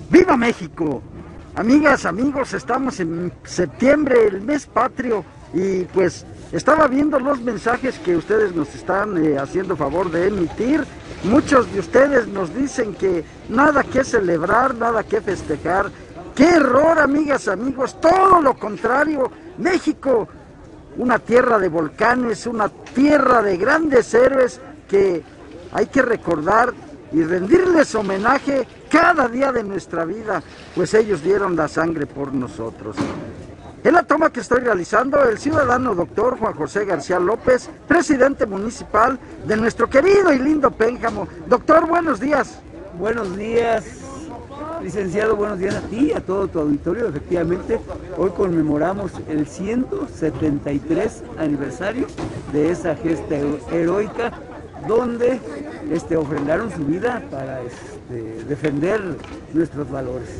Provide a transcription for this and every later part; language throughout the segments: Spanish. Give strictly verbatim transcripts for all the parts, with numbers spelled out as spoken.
¡Viva México! Amigas, amigos, estamos en septiembre, el mes patrio, y pues estaba viendo los mensajes que ustedes nos están eh, haciendo favor de emitir. Muchos de ustedes nos dicen que nada que celebrar, nada que festejar. ¡Qué error, amigas, amigos! Todo lo contrario. México, una tierra de volcanes, una tierra de grandes héroes que hay que recordar y rendirles homenaje cada día de nuestra vida, pues ellos dieron la sangre por nosotros. En la toma que estoy realizando, el ciudadano doctor Juan José García López, presidente municipal de nuestro querido y lindo Pénjamo. Doctor, buenos días. Buenos días, licenciado, buenos días a ti y a todo tu auditorio. Efectivamente, hoy conmemoramos el ciento setenta y tres aniversario de esa gesta heroica, donde este, ofrendaron su vida para este, defender nuestros valores.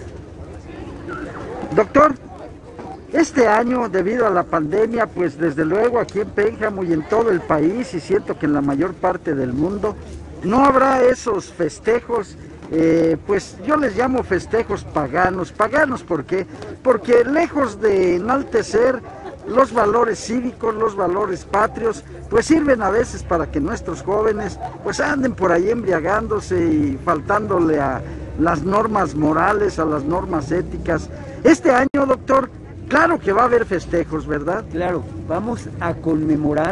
Doctor, este año, debido a la pandemia, pues desde luego aquí en Pénjamo y en todo el país, y siento que en la mayor parte del mundo, no habrá esos festejos, eh, pues yo les llamo festejos paganos. ¿Paganos por qué? Porque lejos de enaltecer los valores cívicos, los valores patrios, pues sirven a veces para que nuestros jóvenes pues anden por ahí embriagándose y faltándole a las normas morales, a las normas éticas. Este año, doctor, claro que va a haber festejos, ¿verdad? Claro, vamos a conmemorar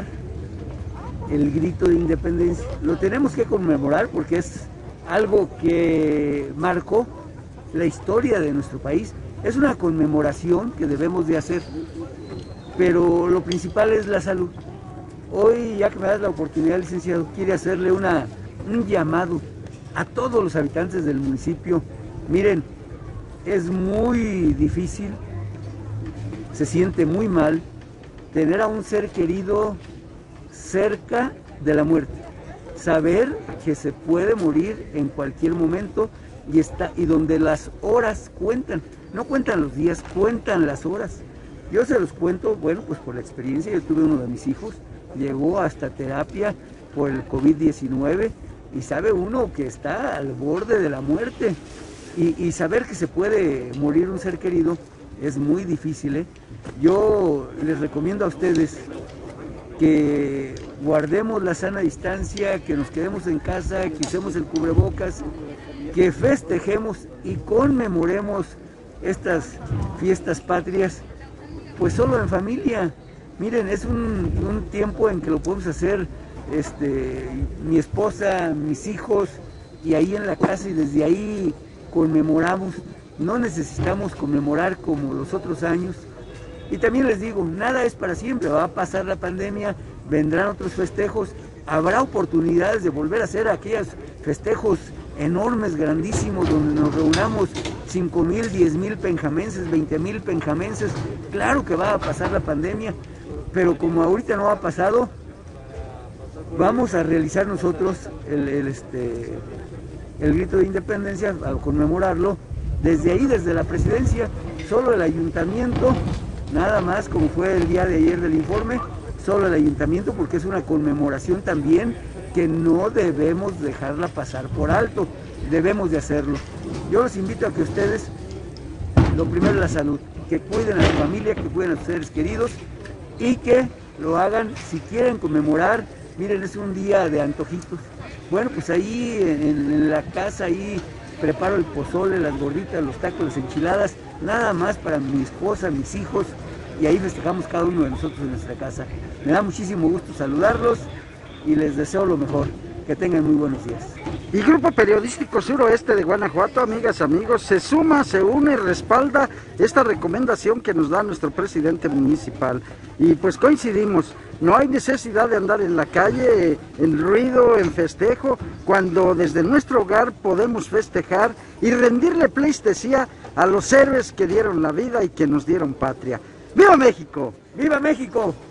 el grito de independencia. Lo tenemos que conmemorar porque es algo que marcó la historia de nuestro país. Es una conmemoración que debemos de hacer, pero lo principal es la salud. Hoy, ya que me das la oportunidad, licenciado, quiero hacerle una, un llamado a todos los habitantes del municipio. Miren, es muy difícil, se siente muy mal tener a un ser querido cerca de la muerte. Saber que se puede morir en cualquier momento y, está, y donde las horas cuentan. No cuentan los días, cuentan las horas. Yo se los cuento, bueno, pues por la experiencia. Yo tuve uno de mis hijos, llegó hasta terapia por el COVID diecinueve y sabe uno que está al borde de la muerte. Y, y saber que se puede morir un ser querido es muy difícil, ¿eh? Yo les recomiendo a ustedes que guardemos la sana distancia, que nos quedemos en casa, que usemos el cubrebocas, que festejemos y conmemoremos estas fiestas patrias pues solo en familia. Miren, es un, un tiempo en que lo podemos hacer este, mi esposa, mis hijos, y ahí en la casa, y desde ahí conmemoramos. No necesitamos conmemorar como los otros años. Y también les digo, nada es para siempre, va a pasar la pandemia, vendrán otros festejos, habrá oportunidades de volver a hacer aquellos festejos enormes, grandísimos, donde nos reunamos cinco mil, diez mil penjamenses, veinte mil penjamenses. Claro que va a pasar la pandemia, pero como ahorita no ha pasado, vamos a realizar nosotros el, el, este, el grito de independencia, a conmemorarlo, desde ahí, desde la presidencia. Solo el ayuntamiento, nada más, como fue el día de ayer del informe, solo el ayuntamiento, porque es una conmemoración también que no debemos dejarla pasar por alto, debemos de hacerlo. Yo los invito a que ustedes, lo primero es la salud, que cuiden a su familia, que cuiden a sus seres queridos y que lo hagan. Si quieren conmemorar, miren, es un día de antojitos. Bueno, pues ahí en, en la casa, ahí preparo el pozole, las gorditas, los tacos, las enchiladas, nada más para mi esposa, mis hijos, y ahí festejamos cada uno de nosotros en nuestra casa. Me da muchísimo gusto saludarlos y les deseo lo mejor. Que tengan muy buenos días. Y Grupo Periodístico Suroeste de Guanajuato, amigas, amigos, se suma, se une y respalda esta recomendación que nos da nuestro presidente municipal. Y pues coincidimos, no hay necesidad de andar en la calle, en ruido, en festejo, cuando desde nuestro hogar podemos festejar y rendirle pleitesía a los héroes que dieron la vida y que nos dieron patria. ¡Viva México! ¡Viva México!